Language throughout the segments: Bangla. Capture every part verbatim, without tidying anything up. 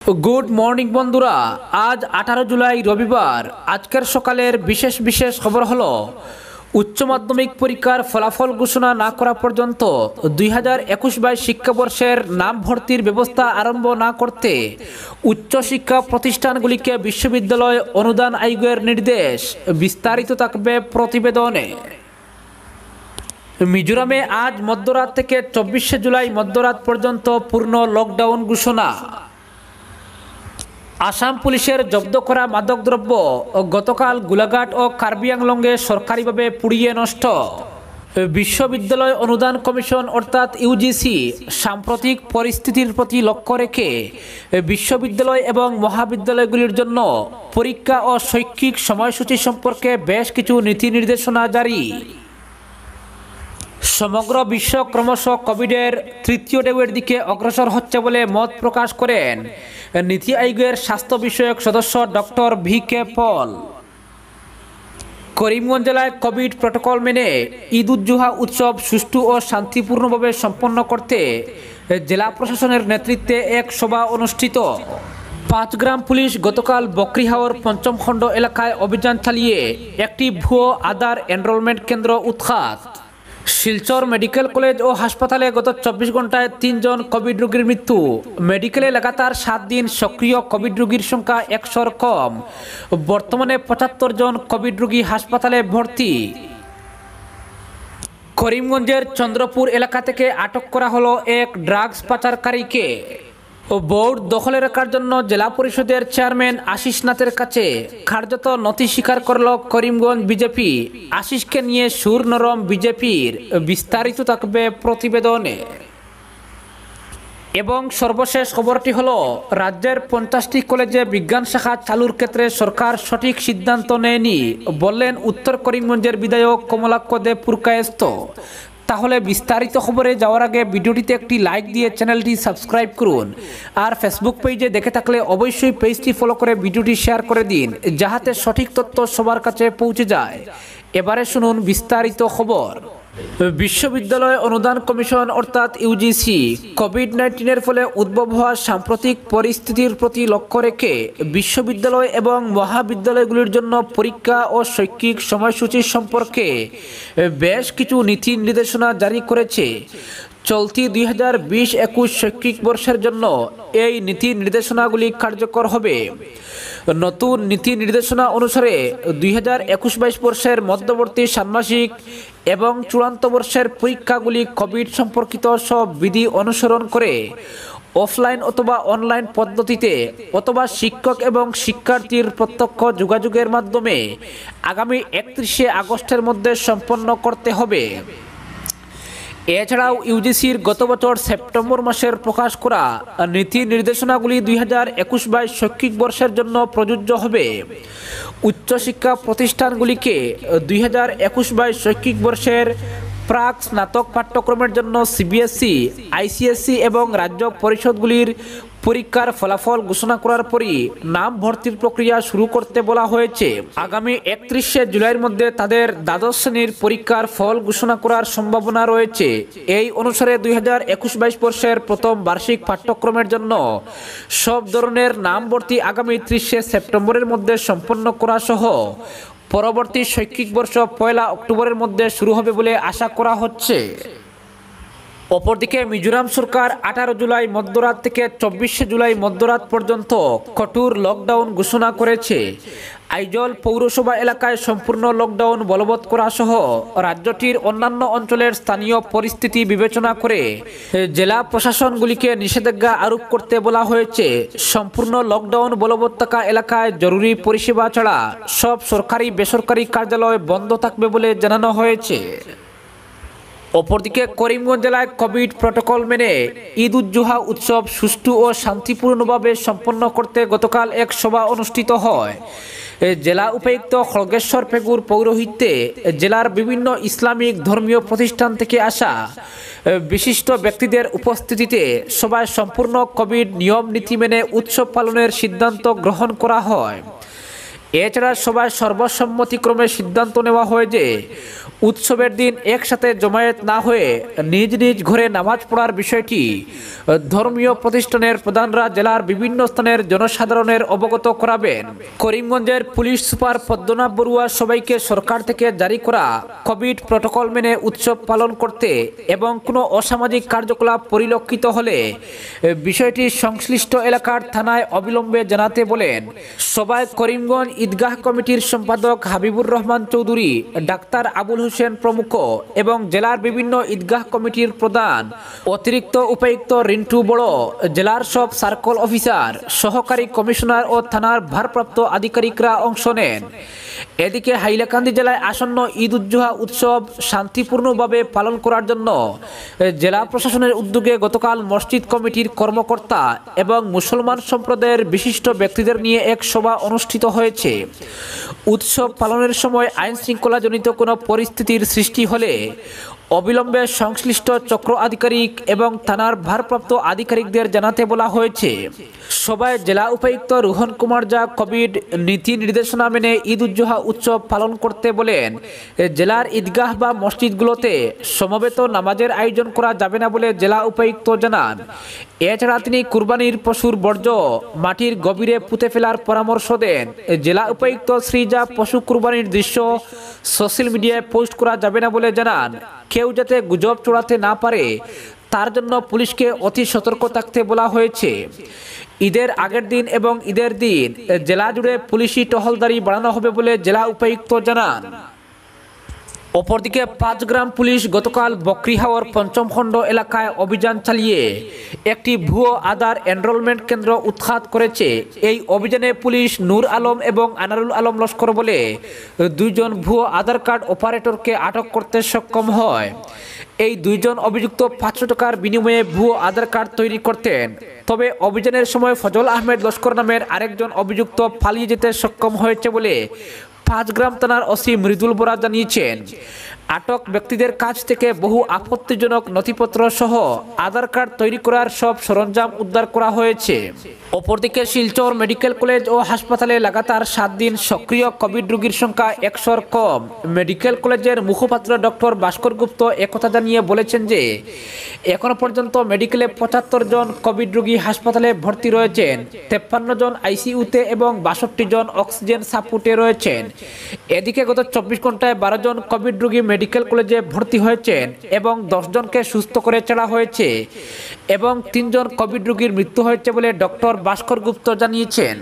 गुड मर्निंग बंधुरा आज अठारो जुलाई रविवार आजकेर सकालेर विशेष विशेष खबर हलो उच्च माध्यमिक परीक्षार फलाफल घोषणा ना करा पर्यन्त दुई हज़ार एकुश बाईस शिक्षाबर्षेर नाम भर्तिर व्यवस्था आरम्भ ना करते उच्च शिक्षा प्रतिष्ठानगुलिके विश्वविद्यालय अनुदान आयोगेर निर्देश विस्तारित थाकबे प्रतिवेदने। मिजोरामे आज मध्यरात थेके चौबीस जुलाई मध्यरात पर्यन्त पूर्ण लकडाउन घोषणा। आसाम पुलिसेर जब्द करा मादक द्रव्य गतकाल गोलाघाट और कार्बी आंगलंगे सरकारीभावे पुड़िये नष्ट। विश्वविद्यालय अनुदान कमिशन अर्थात यूजीसी साम्प्रतिक परिस्थितिर प्रति लक्ष्य रेखे विश्वविद्यालय एवं महाविद्यालयगुलिर जन्य परीक्षा और शैक्षिक সময়সূচি सम्पर्के बेश किछु नीति निर्देशना जारी। समग्र विश्व क्रमश कोविडेर तृतीय ढेउर दिके अग्रसर होच्छे बोले मत प्रकाश करें नीति आयोगेर स्वास्थ्य विषयक सदस्य डॉक्टर भि के पल। करीमगंज जिलाय कोविड प्रोटोकल मेने ईद उज जोहा उत्सव सुष्ठु और शांतिपूर्णभावे सम्पन्न करते जिला प्रशासनेर नेतृत्वे एक सभा अनुष्ठित। पाँचग्राम पुलिस गतकाल बकरीहावर पंचम खंड एलाकाय अभियान चालिए एकटी भुयो आधार एनरोलमेंट केंद्र उत्खात। शिलचर मेडिकल कलेज और हासपाताले गत चौबीस घंटाय तीन जन कोविड रोगीर मृत्यु। मेडिकले लगातार सात दिन सक्रिय कोविड रोगीर संख्या एकशोर कम। बर्तमाने पचहत्तर जन कोविड रोगी हासपाताले भर्ती। करीमगंजेर चंद्रपुर एलाका थेके आटक करा हलो एक ड्राग्स पाचारकारीके। बोर्ड दखले राखार जन्य जिला परिषदेर चेयरमैन आशीष नाथेर काछे कार्यत नथि स्वीकार करल करीमगंज बीजेपी। आशीष के निये सुर नरम बीजेपीर विस्तारित थाकबे प्रतिवेदने। एवं सर्वशेष खबरटी हलो राज्येर पचासटी कलेजे विज्ञान शाखा चालुर क्षेत्रे सरकार सठिक सिद्धांत नेयनि बोलेन उत्तर करीमगंजेर विधायक कमलाक्ष देव पुरकायस्थ। ताहले विस्तारित खबरे जाওয়ার आगे भिडियोटीते एकटी लाइक दिए चैनलटी सबस्क्राइब करुन और फेसबुक पेजे देखे थाकले अवश्यई पेजटी फलो करे भिडियोटी शेयर करे दिन जाहाते सठिक तथ्य सबार काछे पौঁছে যায়। एबारे शुनुन विस्तारित खबर। विश्वविद्यालय अनुदान कमिशन अर्थात यूजीसी कोविड नाइन्टीन फले उद्भव हुआ साम्प्रतिक परिस्थितिर प्रति लक्ष्य रेखे विश्वविद्यालय एवं महाविद्यालयगुलिर जन्य परीक्षा और शैक्षिक সময়সূচি सम्पर्के बेश किछु नीति निर्देशना जारी करेছে। चलती दुई हज़ार बीस एकुश शैक्षिक बर्षेर जन्य এই নীতি निर्देशनागुली कार्यकर হবে। नतून नीति निर्देशना अनुसारे दुई हज़ार एकुश बाईस बर्षेर मध्यवर्ती षाण्मासिक एवं चूड़ान्त बर्षेर परीक्षागुली कोविड सम्पर्कित सब विधि अनुसरण करे अफलाइन अथवा अनलाइन पद्धतिते अथवा शिक्षक एवं शिक्षार्थीर प्रत्यक्ष जोगाजोगेर माध्यमे आगामी एकत्रिशे आगस्टेर मध्य सम्पन्न करते हबे। एछाड़ाओ यूजीसिर गत बछर सेप्टेम्बर मासेर प्रकाश करा नीति निर्देशनागुली दुई हज़ार एकुश बाईस शैक्षिक बर्षेर जन्य प्रযোজ্য हबे। उच्च शिक्षा प्रतिष्ठानगुलिके दुई हज़ार एकुश बाईस शैक्षिक बर्षेर प्राक स्नातक पाठ्यक्रमेर जन्य सीबीएसई आईसीएसई एवं राज्य परिषदगुलिर परीक्षार फलाफल घोषणा करार परी नाम भर्तिर प्रक्रिया शुरू करते बोला हয়েছে। आगामी एकत्रिशे जुलाइर मध्य तादेर द्वादश श्रेणीर परीक्षार फल घोषणा करार सम्भावना रयेছে। এই অনুসারে दुई हज़ार एकुश बाईस बर्षेर प्रथम बार्षिक पाठ्यक्रमेर जन्य सब धरनेर नाम भर्ती आगामी त्रिशे सेप्टेम्बरेर मध्य सम्पन्न करा सह परवर्ती शैक्षिक वर्ष पयला अक्टोबरेर मध्य शुरू होबे बोले आशा करा हच्छे। अपरदिके मिजोराम सरकार अठारो जुलाई मध्यरात থেকে चौबीस जुलाई मध्यरात पर्यन्त कठोर लकडाउन घोषणा करेছে। आइजल पौरसभा एलाकाय सम्पूर्ण लकडाउन बलबৎ करा सह राज्यटिर अन्यान्य अंचलेर स्थानीय परिस्थिति विवेचना करे जिला प्रशासनगुलिके निषेधाज्ञा आरोप करते बोला हয়েছে। सम्पूर्ण लकडाउन बलबৎ थाका एलाकाय जरूरी परिसेवा छाड़ा सब सरकारी बेसरकारी कार्यालय बंद थाकबे बोले जानानो हয়েছে। अपरदिके करीमगंज जिलाय कोविड प्रोटोकल मेने ईद उज जोहा उत्सव सुष्ठु और शांतिपूर्णभावे सम्पन्न करते गतकाल एक सभा अनुष्ठित है। जिला उपायुक्त खड़गेश्वर पेगुर पौरोहित्ये जिलार विभिन्न इस्लामिक धर्मीय प्रतिष्ठान थेके आसा विशिष्ट व्यक्तिदेर उपस्थितिते सभाय सम्पूर्ण कोविड नियम नीति मेने उत्सव पालनेर सिद्धांत ग्रहण करा हय। एछाड़ा सभाय सर्वसम्मतिक्रमे सिद्धांत नेওয়া হয় যে উৎসবের দিন একসাথে জমায়েত না হয়ে নিজ নিজ ঘরে নামাজ পড়ার বিষয়টি ধর্মীয় প্রতিষ্ঠানের প্রধানরা জেলার বিভিন্ন স্থানের জনসাধারণের অবগত করাবেন। করিমগঞ্জের পুলিশ সুপার পদ্মনাভ বড়ুয়া সবাইকে সরকার থেকে জারি করা কোভিড প্রটোকল মেনে উৎসব পালন করতে এবং কোনো অসামাজিক কার্যকলাপ পরিলক্ষিত হলে বিষয়টি সংশ্লিষ্ট এলাকার থানায় অবিলম্বে জানাতে বলেন। সভায় করিমগঞ্জ ঈদগাহ কমিটির সম্পাদক হাবিবুর রহমান চৌধুরী, ডাক্তার আবুল হোসেন প্রমুখ এবং জেলার বিভিন্ন ঈদগাহ কমিটির প্রধান, অতিরিক্ত উপায়ুক্ত রিন্টু বড়, জেলার সব সার্কেল অফিসার, সহকারী কমিশনার ও থানার ভারপ্রাপ্ত আধিকারিকরা অংশ নেন। এদিকে হাইলাকান্দি জেলায় আসন্ন ঈদ উদ জুহা উৎসব শান্তিপূর্ণভাবে পালন করার জন্য জেলা প্রশাসনের উদ্যোগে গতকাল মসজিদ কমিটির কর্মকর্তা এবং মুসলমান সম্প্রদায়ের বিশিষ্ট ব্যক্তিদের নিয়ে এক সভা অনুষ্ঠিত হয়েছে। উৎসব পালনের সময় আইন শৃঙ্খলাজনিত কোনো পরিস্থিতির সৃষ্টি হলে অবিলম্বে সংশ্লিষ্ট চক্র আধিকারিক এবং থানার ভারপ্রাপ্ত আধিকারিকদের জানাতে বলা হয়েছে। সভায় জেলা উপায়ুক্ত রোহন কুমার জা কোভিড নীতি নির্দেশনা মেনে ঈদ উদ জুহা উৎসব পালন করতে বলেন। জেলার ঈদগাহ বা মসজিদগুলোতে সমবেত নামাজের আয়োজন করা যাবে না বলে জেলা উপায়ুক্ত জানান। এছাড়া তিনি কুরবানির পশুর বর্জ্য মাটির গভীরে পুঁতে ফেলার পরামর্শ দেন। জেলা উপায়ুক্ত শ্রীজা পশু কুরবানির দৃশ্য সোশ্যাল মিডিয়ায় পোস্ট করা যাবে না বলে জানান। কেউ যাতে গুজব ছড়াতে না পারে তার জন্য পুলিশকে অতি সতর্ক থাকতে বলা হয়েছে। ঈদের আগের দিন এবং ঈদের দিন জেলা জুড়ে পুলিশি টহলদারি বাড়ানো হবে বলে জেলা উপায়ুক্ত জানান। অপরদিকে পাঁচগ্রাম পুলিশ গতকাল বকরিহাওয়ার পঞ্চম খণ্ড এলাকায় অভিযান চালিয়ে একটি ভুয়ো আধার এনরোলমেন্ট কেন্দ্র উৎখাত করেছে। এই অভিযানে পুলিশ নূর আলম এবং আনারুল আলম লস্কর বলে দুইজন ভুয়ো আধার কার্ড অপারেটরকে আটক করতে সক্ষম হয়। এই দুইজন অভিযুক্ত পাঁচশো টাকার বিনিময়ে ভুয়ো আধার কার্ড তৈরি করতেন। তবে অভিযানের সময় ফজল আহমেদ লস্কর নামের আরেকজন অভিযুক্ত পালিয়ে যেতে সক্ষম হয়েছে বলে পাঁচগ্রাম থানার ওসি মৃদুল বরা জানিয়েছেন। আটক ব্যক্তিদের কাছ থেকে বহু আপত্তিজনক নথিপত্র সহ আধার কার্ড তৈরি করার সব সরঞ্জাম উদ্ধার করা হয়েছে। অপরদিকে শিলচর মেডিকেল কলেজ ও হাসপাতালে লাগাতার সাত দিন সক্রিয় কোভিড রোগীর সংখ্যা একশোর কম। মেডিকেল কলেজের মুখপাত্র ডক্টর ভাস্কর গুপ্ত একথা জানিয়ে বলেছেন যে এখনো পর্যন্ত মেডিকেলে পঁচাত্তর জন কোভিড রোগী হাসপাতালে ভর্তি রয়েছেন, তেপ্পান্ন জন আইসিইউতে এবং বাষট্টি জন অক্সিজেন সাপোর্টে রয়েছেন। এদিকে গত চব্বিশ ঘন্টায় বারো জন কোভিড রোগী মেডিকেল কলেজে ভর্তি হয়েছেন এবং দশ জনকে সুস্থ করে ছাড়া হয়েছে এবং তিনজন কোভিড রোগীর মৃত্যু হয়েছে বলে ডক্টর ভাস্কর গুপ্ত জানিয়েছেন।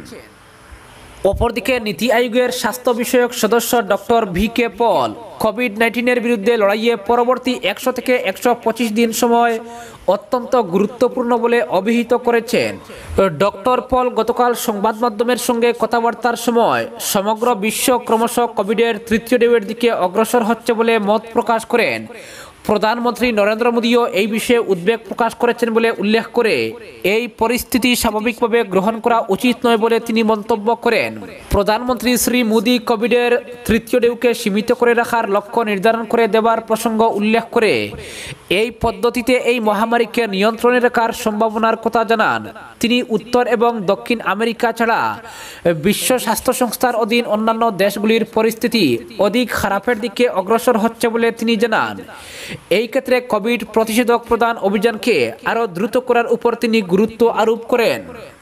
অপরদিকে নীতি আয়োগের স্বাস্থ্য বিষয়ক সদস্য doctor V K Paul covid নাইন্টিনের বিরুদ্ধে লড়াইয়ে পরবর্তী একশো থেকে একশো পঁচিশ দিন সময় অত্যন্ত গুরুত্বপূর্ণ বলে অভিহিত করেছেন। ডক্টর পল গতকাল সংবাদ মাধ্যমের সঙ্গে কথাবার্তার সময় সমগ্র বিশ্ব ক্রমশ কোভিডের তৃতীয় ঢেউয়ের দিকে অগ্রসর হচ্ছে বলে মত প্রকাশ করেন। প্রধানমন্ত্রী নরেন্দ্র মোদীও এই বিষয়ে উদ্বেগ প্রকাশ করেছেন বলে উল্লেখ করে এই পরিস্থিতি স্বাভাবিকভাবে গ্রহণ করা উচিত নয় বলে তিনি মন্তব্য করেন। প্রধানমন্ত্রী শ্রী মোদী কোভিডের তৃতীয় ঢেউকে সীমিত করে রাখার লক্ষ্য নির্ধারণ করে দেওয়ার প্রসঙ্গ উল্লেখ করে এই পদ্ধতিতে এই মহামারীকে নিয়ন্ত্রণে রাখার সম্ভাবনার কথা জানান। তিনি উত্তর এবং দক্ষিণ আমেরিকা ছাড়া বিশ্ব স্বাস্থ্য সংস্থার অধীন অন্যান্য দেশগুলির পরিস্থিতি অধিক খারাপের দিকে অগ্রসর হচ্ছে বলে তিনি জানান। এই ক্ষেত্রে কোভিড প্রতিষেধক প্রদান অভিযানকে আরও দ্রুত করার উপর তিনি গুরুত্ব আরোপ করেন।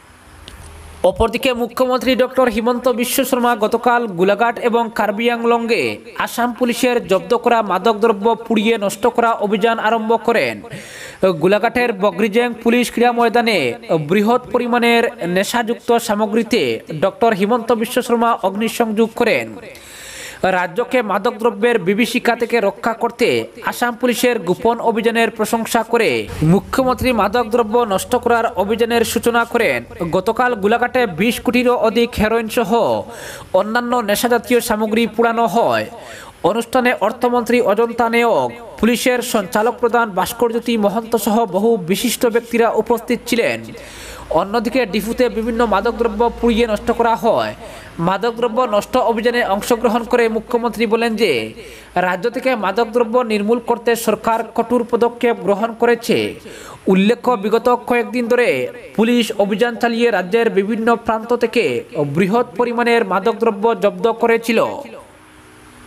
অপরদিকে মুখ্যমন্ত্রী ডক্টর হিমন্ত বিশ্ব শর্মা গতকাল গোলাঘাট এবং কার্বি আংলংয়ে আসাম পুলিশের জব্দ করা মাদকদ্রব্য পুড়িয়ে নষ্ট করা অভিযান আরম্ভ করেন। গোলাঘাটের বগরিজেং পুলিশ ক্রীড়া ময়দানে বৃহৎ পরিমাণের নেশাযুক্ত সামগ্রীতে ডক্টর হিমন্ত বিশ্ব শর্মা অগ্নিসংযোগ করেন। রাজ্যকে মাদকদ্রব্যের বিভীষিকা থেকে রক্ষা করতে আসাম পুলিশের গোপন অভিযানের প্রশংসা করে মুখ্যমন্ত্রী মাদকদ্রব্য নষ্ট করার অভিযানের সূচনা করেন। গতকাল গোলাঘাটে বিশ কোটিরও অধিক হেরোইন সহ অন্যান্য নেশাজাতীয় সামগ্রী পোড়ানো হয়। অনুষ্ঠানে অর্থমন্ত্রী অজন্তা নেওগ, পুলিশের সঞ্চালক প্রধান ভাস্করজ্যোতি মহন্ত সহ বহু বিশিষ্ট ব্যক্তিরা উপস্থিত ছিলেন। অন্যদিকে ডিফুতে বিভিন্ন মাদকদ্রব্য পুড়িয়ে নষ্ট করা হয়। মাদকদ্রব্য নষ্ট অভিযানে অংশগ্রহণ করে মুখ্যমন্ত্রী বলেন যে রাজ্য থেকে মাদকদ্রব্য নির্মূল করতে সরকার কঠোর পদক্ষেপ গ্রহণ করেছে। উল্লেখ্য, বিগত কয়েকদিন ধরে পুলিশ অভিযান চালিয়ে রাজ্যের বিভিন্ন প্রান্ত থেকে বৃহৎ পরিমাণের মাদকদ্রব্য জব্দ করেছিল।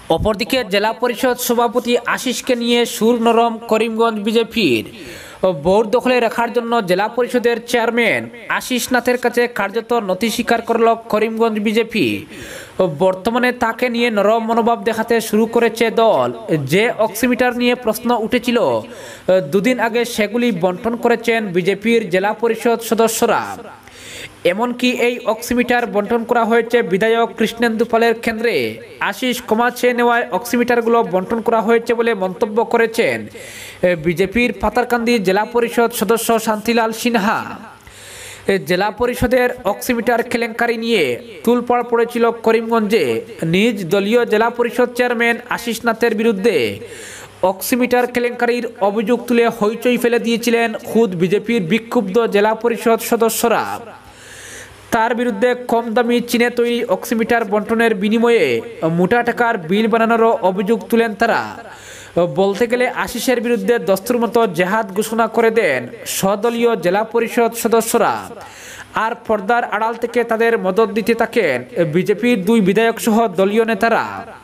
অপরদিকে জেলা পরিষদ সভাপতি আশিসকে নিয়ে সুর নরম করিমগঞ্জ বিজেপির। ভোট দখলে রাখার জন্য জেলা পরিষদের চেয়ারম্যান আশিস নাথের কাছে কার্যত নথি স্বীকার করল করিমগঞ্জ বিজেপি। বর্তমানে তাকে নিয়ে নরম মনোভাব দেখাতে শুরু করেছে দল। যে অক্সিমিটার নিয়ে প্রশ্ন উঠেছিল দুদিন আগে, সেগুলি বন্টন করেছেন বিজেপির জেলা পরিষদ সদস্যরা। এমনকি এই অক্সিমিটার বন্টন করা হয়েছে বিধায়ক কৃষ্ণেন্দু পালের কেন্দ্রে। আশিস ক্ষমা চেয়ে নেওয়ায় অক্সিমিটারগুলো বন্টন করা হয়েছে বলে মন্তব্য করেছেন বিজেপির পাতারকান্দি জেলা পরিষদ সদস্য শান্তিলাল সিনহা। জেলা পরিষদের অক্সিমিটার কেলেঙ্কারি নিয়ে তুলপাড় পড়েছিল করিমগঞ্জে। নিজ দলীয় জেলা পরিষদ চেয়ারম্যান আশিস নাথের বিরুদ্ধে অক্সিমিটার কেলেঙ্কারির অভিযোগ তুলে হইচই ফেলে দিয়েছিলেন খুদ বিজেপির বিক্ষুব্ধ জেলা পরিষদ সদস্যরা। তার বিরুদ্ধে কম দামি চীনে তৈরি অক্সিমিটার বন্টনের বিনিময়ে মোটা টাকার বিল বানানোরও অভিযোগ তুলেন তারা। বলতে গেলে আশিসের বিরুদ্ধে দস্তুর মতো জেহাদ ঘোষণা করে দেন স্বদলীয় জেলা পরিষদ সদস্যরা। আর পর্দার আড়াল থেকে তাদের মদত দিতে থাকেন বিজেপির দুই বিধায়ক সহ দলীয় নেতারা।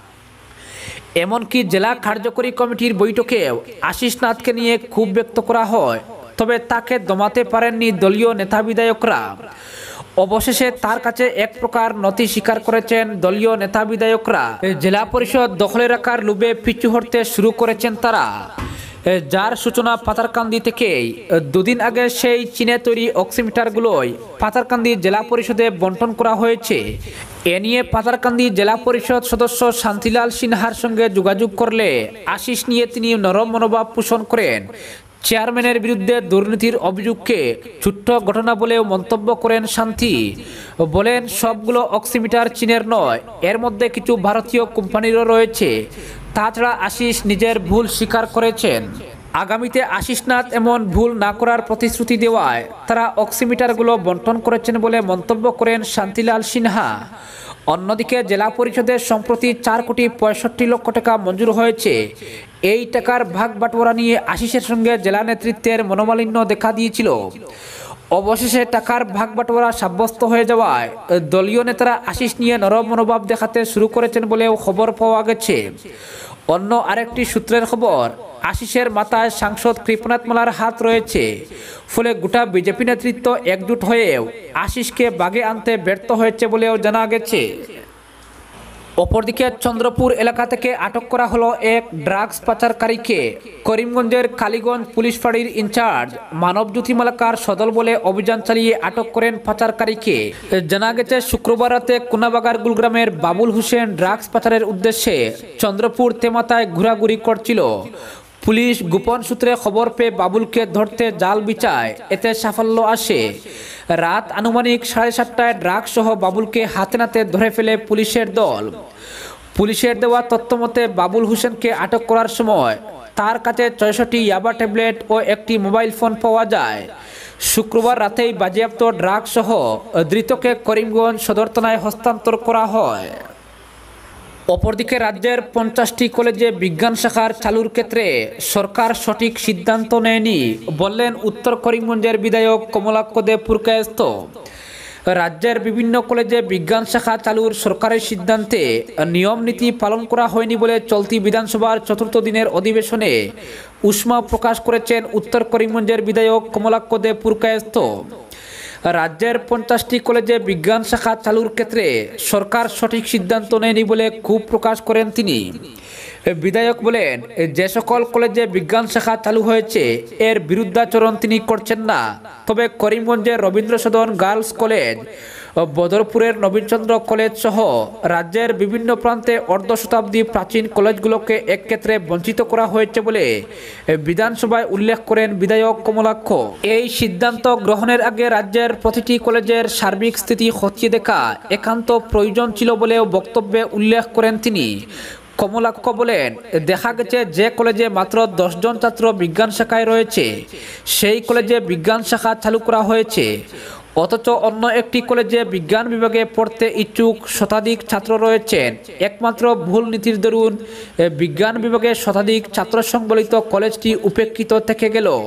এমনকি জেলা কার্যকরী কমিটির বৈঠকেও আশিস নাথকে নিয়ে ক্ষোভ ব্যক্ত করা হয়, তবে তাকে দমাতে পারেননি দলীয় নেতা বিধায়করা। অবশেষে তার কাছে এক প্রকার নথি স্বীকার করেছেন দলীয় নেতা বিধায়করা। জেলা পরিষদ দখলে রাখার লোভে পিছু হটতে শুরু করেছেন তারা, যার সূচনা পাতারকান্দি থেকেই। দুদিন আগে সেই চীনে তৈরি অক্সিমিটারগুলোই পাতারকান্দি জেলা পরিষদে বন্টন করা হয়েছে। এ নিয়ে পাতারকান্দি জেলা পরিষদ সদস্য শান্তিলাল সিনহার সঙ্গে যোগাযোগ করলে আশিস নিয়ে তিনি নরম মনোভাব পোষণ করেন। চেয়ারম্যানের বিরুদ্ধে দুর্নীতির অভিযোগকে ছোট্ট ঘটনা বলেও মন্তব্য করেন শান্তি। বলেন, সবগুলো অক্সিমিটার চীনের নয়, এর মধ্যে কিছু ভারতীয় কোম্পানিরও রয়েছে। তাছাড়া আশিস নিজের ভুল স্বীকার করেছেন। আগামীতে আশিস নাথ এমন ভুল না করার প্রতিশ্রুতি দেওয়ায় তারা অক্সিমিটারগুলো বন্টন করেছেন বলে মন্তব্য করেন শান্তিলাল সিনহা। অন্যদিকে জেলা পরিষদের সম্প্রতি চার কোটি পঁয়ষট্টি লক্ষ টাকা মঞ্জুর হয়েছে। এই টাকার ভাগ বাটোয়ারা নিয়ে আশিসের সঙ্গে জেলা নেতৃত্বের মনোমালিন্য দেখা দিয়েছিল। অবশেষে টাকার ভাগ বাটোয়ারা সাব্যস্ত হয়ে যাওয়ায় দলীয় নেতারা আশিস নিয়ে নরম মনোভাব দেখাতে শুরু করেছেন বলেও খবর পাওয়া গেছে। অন্য আরেকটি সূত্রের খবর, আশিসের মাথায় সাংসদ কৃপনাথ মালার হাত রয়েছে। ফলে গোটা বিজেপি নেতৃত্ব একজোট হয়েও আশিসকে বাগে আনতে ব্যর্থ হয়েছে বলেও জানা গেছে। অপরদিকে চন্দ্রপুর এলাকা থেকে আটক করা হলো এক ড্রাগস পাচারকারীকে। করিমগঞ্জের কালীগঞ্জ পুলিশ ফাঁড়ির ইনচার্জ মানবজ্যোতি মালাকার সদল বলে অভিযান চালিয়ে আটক করেন পাচারকারীকে। জানা গেছে, শুক্রবার রাতে কোনাবাগার গুলগ্রামের বাবুল হোসেন ড্রাগস পাচারের উদ্দেশ্যে চন্দ্রপুর তেমাতায় ঘোরাঘুরি করছিল। পুলিশ গোপন সূত্রে খবর পেয়ে বাবুলকে ধরতে জাল বিছায়, এতে সাফল্য আসে। রাত আনুমানিক সাড়ে সাতটায় ড্রাগস সহ বাবুলকে হাতে নাতে ধরে ফেলে পুলিশের দল। পুলিশের দেওয়া তথ্য মতে বাবুল হোসেনকে আটক করার সময় তার কাছে ছয়শটি ইয়াবা ট্যাবলেট ও একটি মোবাইল ফোন পাওয়া যায়। শুক্রবার রাতেই বাজেয়াপ্ত ড্রাগস সহ ধৃতকে করিমগঞ্জ সদর থানায় হস্তান্তর করা হয়। অপরদিকে রাজ্যের পঞ্চাশটি কলেজে বিজ্ঞান শাখার চালুর ক্ষেত্রে সরকার সঠিক সিদ্ধান্ত নেয়নি বললেন উত্তর করিমগঞ্জের বিধায়ক কমলাক্ষ দে পুরকায়স্থ। রাজ্যের বিভিন্ন কলেজে বিজ্ঞান শাখা চালুর সরকারের সিদ্ধান্তে নিয়ম নীতি পালন করা হয়নি বলে চলতি বিধানসভার চতুর্থ দিনের অধিবেশনে উষ্মা প্রকাশ করেছেন উত্তর করিমগঞ্জের বিধায়ক কমলাক্ষ দে পুরকায়স্থ। রাজ্যের পঞ্চাশটি কলেজে বিজ্ঞান শাখা চালুর ক্ষেত্রে সরকার সঠিক সিদ্ধান্ত নেয়নি বলে ক্ষোভ প্রকাশ করেন তিনি। বিধায়ক বলেন, যে সকল কলেজে বিজ্ঞান শাখা চালু হয়েছে এর বিরুদ্ধাচরণ তিনি করছেন না। তবে করিমগঞ্জের রবীন্দ্র সদন গার্লস কলেজ, বদরপুরের নবীনচন্দ্র কলেজ সহ রাজ্যের বিভিন্ন প্রান্তে অর্ধ শতাব্দী প্রাচীন কলেজগুলোকে এক ক্ষেত্রে বঞ্চিত করা হয়েছে বলে বিধানসভায় উল্লেখ করেন বিধায়ক কমলাক্ষ। এই সিদ্ধান্ত গ্রহণের আগে রাজ্যের প্রতিটি কলেজের সার্বিক স্থিতি খতিয়ে দেখা একান্ত প্রয়োজন ছিল বলেও বক্তব্যে উল্লেখ করেন তিনি। কমলাক্ষ বলেন, দেখা গেছে যে কলেজে মাত্র দশজন ছাত্র বিজ্ঞান শাখায় রয়েছে সেই কলেজে বিজ্ঞান শাখা চালু করা হয়েছে, অথচ অন্য একটি কলেজে বিজ্ঞান বিভাগে পড়তে ইচ্ছুক শতাধিক ছাত্র রয়েছেন। একমাত্র ভুল নীতির দরুন বিজ্ঞান বিভাগে শতাধিক ছাত্র সংবলিত কলেজটি উপেক্ষিত থেকে গেল।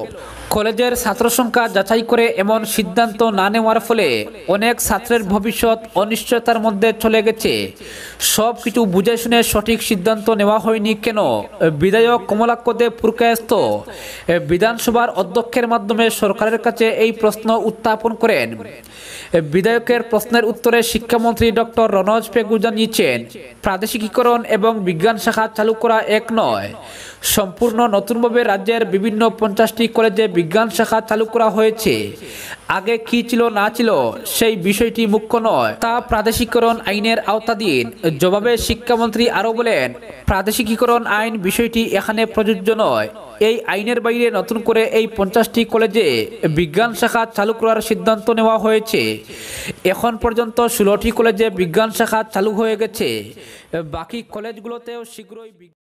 কলেজের ছাত্র সংখ্যা যাচাই করে এমন সিদ্ধান্ত না নেওয়ার ফলে অনেক ছাত্রের ভবিষ্যৎ অনিশ্চয়তার মধ্যে চলে গেছে। সব কিছু বুঝে শুনে সঠিক সিদ্ধান্ত নেওয়া হয়নি কেন? বিধায়ক কমলাক্ষ দে পুরকায়স্থ বিধানসভার অধ্যক্ষের মাধ্যমে সরকারের কাছে এই প্রশ্ন উত্থাপন করেন। বিধায়কের প্রশ্নের উত্তরে শিক্ষামন্ত্রী ডক্টর রনজ পেগু জানিয়েছেন, প্রাদেশিকীকরণ এবং বিজ্ঞান শাখা চালু করা এক নয়। সম্পূর্ণ নতুনভাবে রাজ্যের বিভিন্ন পঞ্চাশটি কলেজে বিজ্ঞান শাখা চালু করা হয়েছে। আগে কি ছিল না ছিল সেই বিষয়টি মুখ্য নয়, তা প্রাদেশিকীকরণ আইনের আওতাধীন। জবাবে শিক্ষামন্ত্রী আরও বলেন, প্রাদেশিকীকরণ আইন বিষয়টি এখানে প্রযোজ্য নয়। এই আইনের বাইরে নতুন করে এই পঞ্চাশটি কলেজে বিজ্ঞান শাখা চালু করার সিদ্ধান্ত নেওয়া হয়েছে। এখন পর্যন্ত ষোলোটি কলেজে বিজ্ঞান শাখা চালু হয়ে গেছে। বাকি কলেজগুলোতেও শীঘ্রই